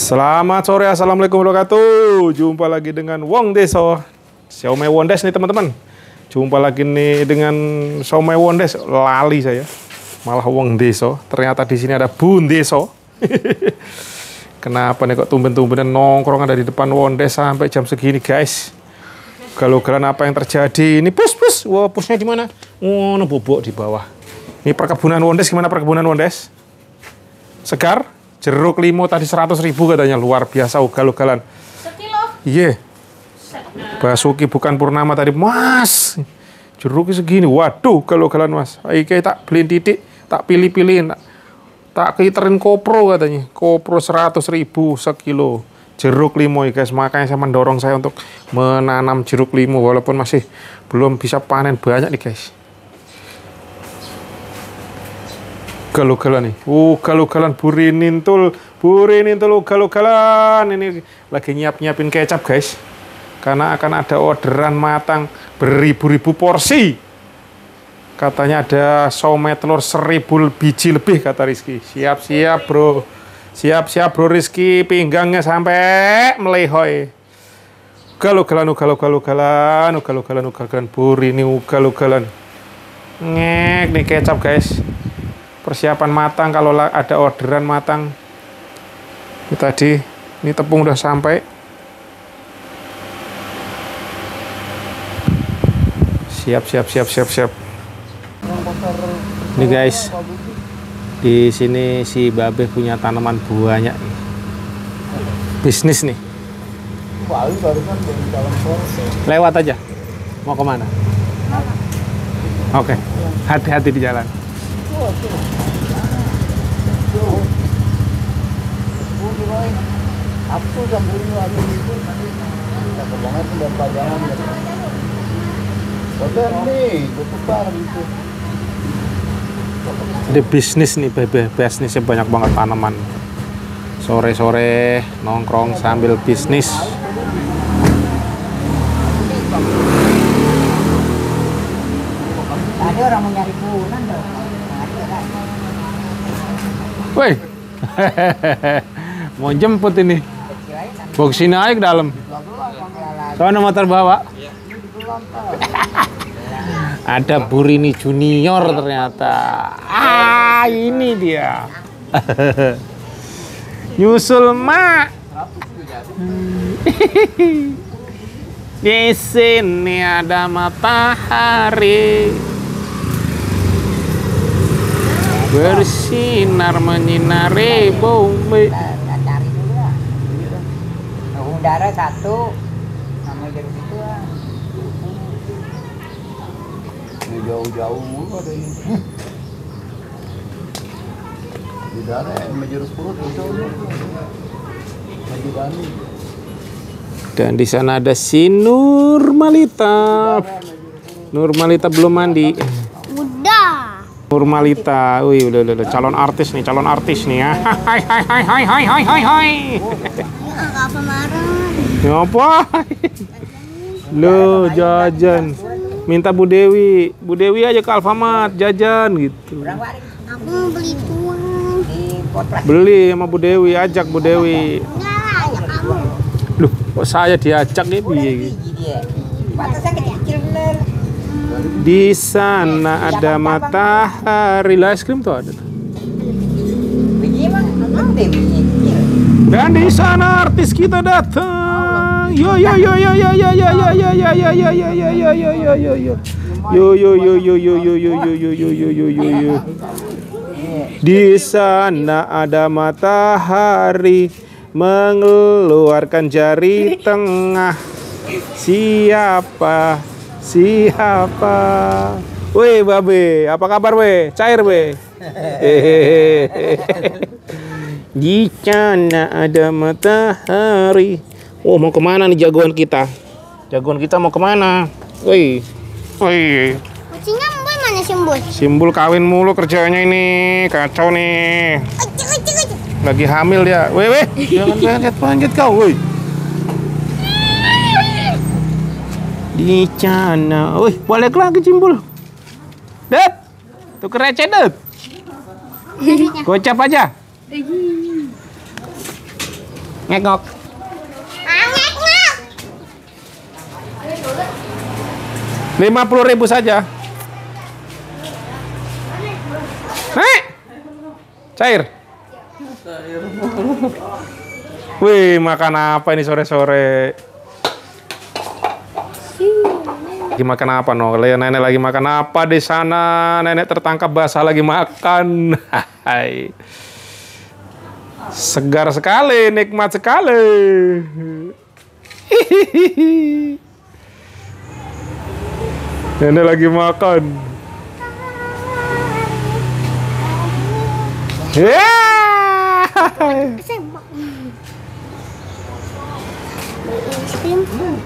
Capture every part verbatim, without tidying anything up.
Selamat sore, assalamualaikum warahmatullahi wabarakatuh. Jumpa lagi dengan Wong Deso, Siomay Wondes nih teman-teman. Jumpa lagi nih dengan Siomay Wondes, lali saya. Malah Wong Deso. Ternyata di sini ada Bun Deso. Kenapa nih kok tumben-tumbenan nongkrong ada di depan Wondes sampai jam segini guys? Galau-galan apa yang terjadi? Ini pus pus. Wah, pusnya di mana? Oh, no, bobok di bawah. Ini perkebunan Wondes, gimana perkebunan Wondes? Segar? Jeruk limau tadi seratus ribu katanya, luar biasa ugal-ugalan. Sekilo? Iya. Basuki bukan Purnama tadi, Mas. Jeruknya segini, waduh ugal-ugalan Mas. Iki tak beliin titik, tak pilih-pilihin. Tak, tak kiterin kopro katanya. Kopro seratus ribu sekilo. Jeruk limau guys, makanya saya mendorong saya untuk menanam jeruk limau. Walaupun masih belum bisa panen banyak nih guys. Ugal-ugalan nih, ugal-ugalan Burinintul, Burinintul ugal-ugalan. Ini lagi nyiap-nyiapin kecap guys, karena akan ada orderan matang beribu-ribu porsi. Katanya ada siomay telur seribu biji lebih kata Rizky. Siap-siap bro, siap-siap bro Rizky, pinggangnya sampai melehoy. Ugal-ugalan, ugal-ugalan, ugal-ugalan, ugal-ugalan Burini, ugal-ugalan. Ngek nih kecap guys. Persiapan matang, kalau ada orderan matang. Ini tadi, ini tepung udah sampai. Siap, siap, siap, siap, siap. Ini guys, di sini si Babe punya tanaman banyak nih. Bisnis nih. Lewat aja. Mau kemana? Oke, hati-hati di jalan. Ada bisnis nih, bebe, bisnisnya banyak banget tanaman. Sore-sore nongkrong sambil bisnis. Ada orang mau nyari bulan dong. Woi, mau jemput ini. Box sini aja ke dalam. Soalnya motor bawa. Ada Burini Junior ternyata. Ah, ini dia. Nyusul mak. Di sini ada matahari. Bersinar menyinari bumi. Kita cari dulu lah. Udara satu, sama jeruk itu lah. Jauh-jauh mulu ada ini. Udara sama jeruk purut jauh. Dan di sana ada si Nurmalita. Nurmalita belum mandi. Nurmalita, wih udah, udah udah calon artis nih, calon artis nih ya. Hai hai hai hai hai hai hai hai. Apa marah? Ngapa? Lo jajan. Minta Bu Dewi, Bu Dewi aja ke Alfamart jajan gitu. Aku mau beli tuang. Beli sama Bu Dewi, ajak Bu Dewi. Enggak, ajak kamu. Loh, kok saya diajak nih piye? Batasnya kecil bener. Di sana ada matahari. Lah es krim tuh ada. Biji emang nanti biji kecil. Dan di sana artis kita datang. Yo yo yo yo yo yo yo yo yo yo yo yo yo yo yo yo yo yo yo. Yo yo yo yo yo yo yo yo yo yo yo yo yo yo. Di sana ada matahari mengeluarkan jari tengah. Siapa? Siapa? Woi Babe, apa kabar we? Cair we? Di sana ada matahari. Oh, mau kemana nih jagoan kita? Jagoan kita mau kemana? Woi, woi. Kucingnya mbak mana Simbul? Simbul kawin mulu kerjanya ini, kacau nih. Ucik, ucik, ucik. Lagi hamil dia. Woi, woi, jangan panjat panjat kau, woi. Di sana, wih, balik lagi Cimbul. Det, tuker receh det. Gocap aja. Ngekok. Lima puluh ribu saja. Nek, cair. Wih, makan apa ini sore-sore? Lagi makan apa no? Nenek lagi makan apa di sana? Nenek tertangkap basah lagi makan. Hai. Segar sekali, nikmat sekali. Hihihi. Nenek lagi makan. Ya. Sembak. Es krim.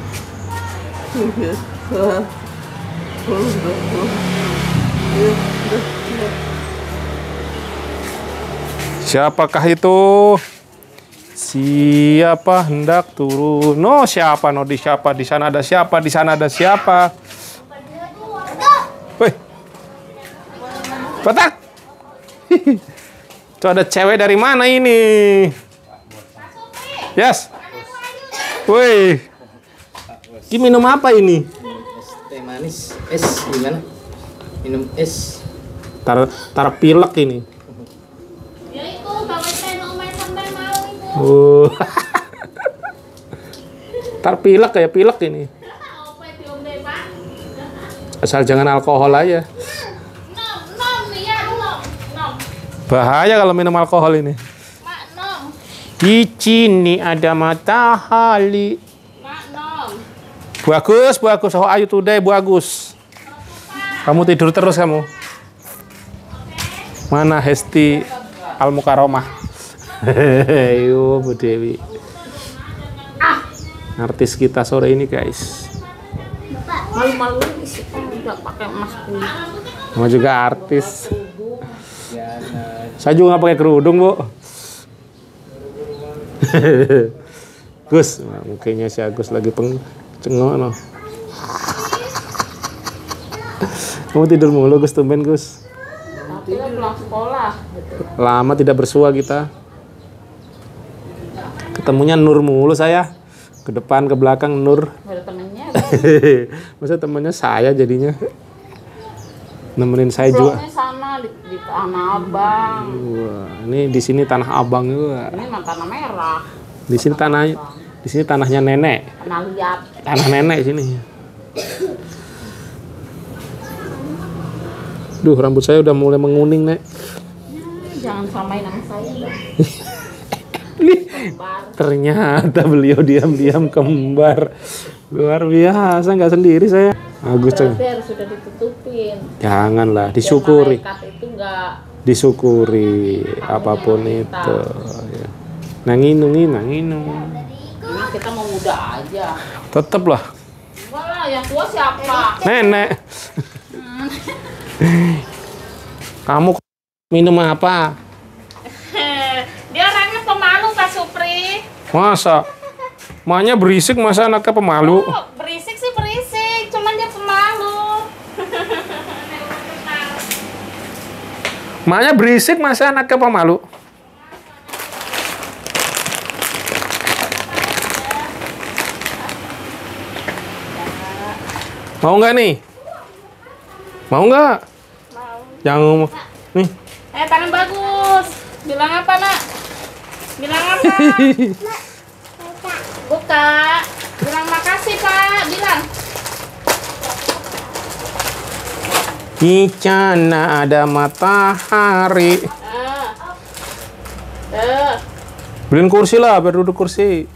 Siapakah itu? Siapa hendak turun? No, siapa? No, di siapa? Di sana ada siapa? Di sana ada siapa? Wih, Batak. Itu ada cewek dari mana ini? Yes. Wih, ini minum apa ini? Teh manis, es gimana? Minum es. Tar, tar pilek ini. Ya itu, bawa teh main sampai mau itu. Oh. Tar pilek kayak pilek ini. Apa diom deh, Pak? Asal jangan alkohol aja. Nom, nom nih ya, nom, nom. Bahaya kalau minum alkohol ini. Mak, nom. Di sini ada matahari. Mak, nom. Bagus, bagus. Oh, ayo today bagus. Kamu tidur terus kamu. Mana Hesti Al Mukaromah? Yo, Bu Dewi. Artis kita sore ini, guys. Malu-malu sih, nggak pakai masker. Kamu juga artis. Saya juga nggak pakai kerudung, Bu. Gus, nah, mukanya si Agus lagi peng cengok no. Kamu tidur mulu, Gus, tumben, Gus. Tapi kan pulang sekolah. Lama tidak bersua kita. Ketemunya Nur mulu saya. Ke depan, ke belakang Nur. Ada temennya. Masa temannya saya jadinya. Nemenin saya juga. Vlognya sana di, di Tanah Abang. Wah, ini di sini tanah Abang juga. Ini mah tanah merah. Di sini tanah di sini tanahnya nenek. Tanah liat. Tanah nenek sini. Duh, rambut saya udah mulai menguning, Nek. Jangan samain sama saya dong. Kembar. Ternyata beliau diam-diam kembar. Luar biasa, nggak sendiri saya. Agus, Berarti harus sudah ditutupin. janganlah, Biar disyukuri. malaikat itu nggak Disyukuri apapun itu. Ya. Nanginungin, nanginung. Ini kita mau muda aja. Tetaplah, Enggak lah, yang tua siapa? nenek. Kamu minum apa? Dia orangnya pemalu, Pak Supri. Masa? Maknya berisik, masa anaknya pemalu? Oh, berisik sih berisik, cuman dia pemalu. Maknya berisik, masa anaknya pemalu? Mau nggak nih? Mau nggak? Mau. Yang nih. Eh, tangan bagus. Bilang apa, Nak? Bilang apa? Buka. Bilang makasih, Pak. Bilang. Di sana ada matahari. Ah. Eh, Beliin kursi lah, biar duduk kursi.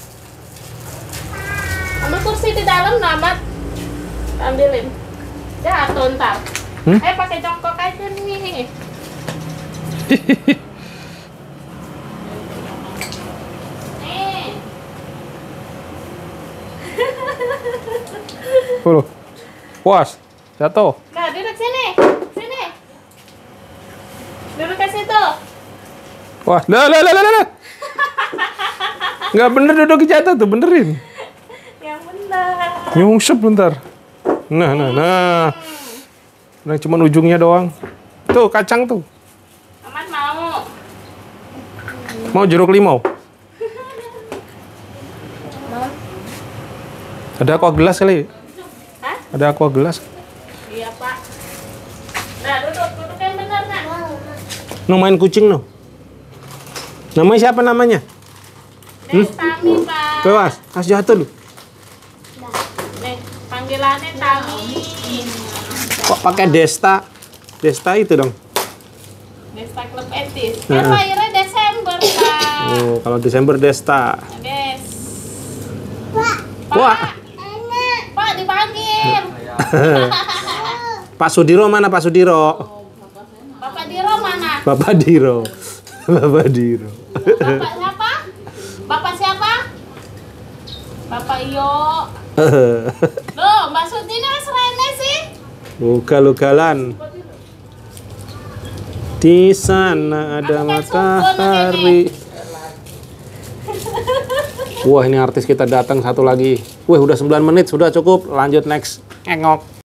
ambil kursi di dalam, Namat. Ambilin. Jatuh ntar. Hmm? Eh, pakai jongkok aja nih. Nih. Tuh, puas, jatuh. Nah, duduk sini. Sini. Duduk ke situ. Wah, lah, lah, lah, lah, lah. Nggak bener duduk jatuh tuh, benerin. Yang benar. Nyungsep bentar. Nah, nah, nah. Nah, cuma ujungnya doang. Tuh, kacang tuh. Amat mau. Mau jeruk limau? Ada aqua gelas kali? Hah? Ada aqua gelas? Iya, Pak. Nah, duduk, duduk yang benar, Nak. No main kucing no. Namanya siapa namanya? Nih, Tami, Pak. Kewas, kasih jatuh lu. Nih, panggilannya Tami. Kok pakai Desta? Desta itu dong. Desta Klub Etis. Nah. Kan lahirnya Desember, Pak. Oh, kalau Desember Desta. Des. Wah. Pak, dipanggil. Pak Sudiro mana Pak Sudiro? Bapak Diro mana? Bapak Diro. Bapak Diro. Bapak siapa? Bapak siapa? Bapak Iyo. Loh, Mbak Suti ini mas Rene sih. Ugal-ugalan. Di sana ada Aku kayak matahari. Wah, ini artis kita datang satu lagi. Wah, udah sembilan menit, sudah cukup. Lanjut next. Engok.